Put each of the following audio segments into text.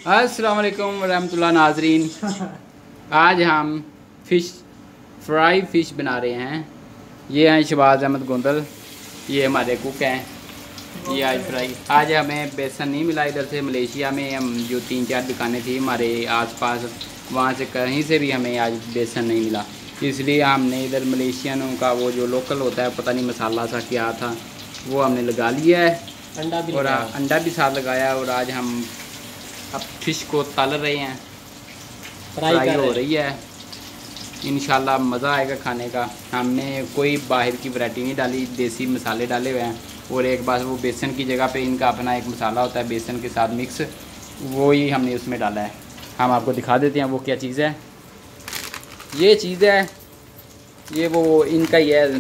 अस्सलाम वालेकुम रहमतुल्लाह नाजरीन। आज हम फ्राई फ़िश बना रहे हैं। ये हैं शहबाज अहमद गोंदल, ये हमारे कुक हैं। ये आज फ्राई, आज हमें बेसन नहीं मिला इधर से। मलेशिया में हम जो 3-4 दुकानें थी हमारे आसपास, वहाँ से कहीं से भी हमें आज बेसन नहीं मिला, इसलिए हमने इधर मलेशियनों का वो जो लोकल होता है, पता नहीं मसाला सा क्या था, वो हमने लगा लिया है। अंडा भी साथ लगाया। और आज हम अब फिश को तल रहे हैं, फ्राई हो रही है। इंशाल्लाह मज़ा आएगा खाने का। हमने कोई बाहर की वैरायटी नहीं डाली, देसी मसाले डाले हुए हैं। और एक बार वो बेसन की जगह पे इनका अपना एक मसाला होता है बेसन के साथ मिक्स, वो ही हमने उसमें डाला है। हम आपको दिखा देते हैं वो क्या चीज़ है। ये चीज़ है, ये वो इनका ही है,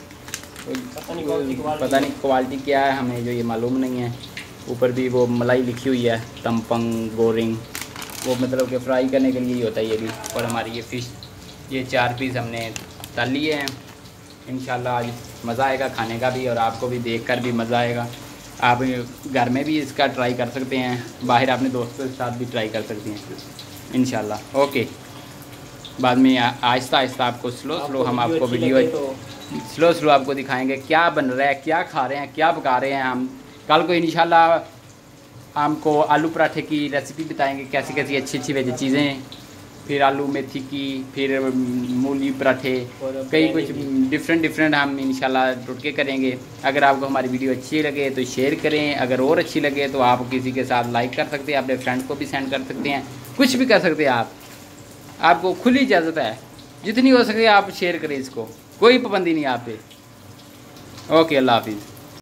पता नहीं क्वालिटी क्या है, हमें जो ये मालूम नहीं है। ऊपर भी वो मलाई लिखी हुई है, तमपंग गोरिंग, वो मतलब कि फ्राई करने के लिए ही होता है ये भी। और हमारी ये फ़िश, ये 4 पीस हमने तल लिए हैं। इंशाल्लाह आज मज़ा आएगा खाने का भी, और आपको भी देखकर भी मज़ा आएगा। आप घर में भी इसका ट्राई कर सकते हैं, बाहर अपने दोस्तों के साथ भी ट्राई कर सकते हैं इंशाल्लाह। ओके, बाद में आहिस्ता आहिस्ता आपको स्लो हम आपको वीडियो स्लो आपको दिखाएंगे क्या बन रहा है, क्या खा रहे हैं, क्या पका रहे हैं हम। कल को इंशाल्लाह हमको आलू पराठे की रेसिपी बताएंगे, कैसी कैसी अच्छी वेज चीज़ें, फिर आलू मेथी की, फिर मूली पराठे, कई कुछ डिफरेंट हम इंशाल्लाह टुटके करेंगे। अगर आपको हमारी वीडियो अच्छी लगे तो शेयर करें, अगर और अच्छी लगे तो आप किसी के साथ लाइक कर सकते हैं, अपने फ्रेंड को भी सेंड कर सकते हैं, कुछ भी कर सकते हैं आप। आपको खुली इजाज़त है, जितनी हो सके आप शेयर करें इसको, कोई पाबंदी नहीं आप पे। ओके, अल्लाह हाफिज़।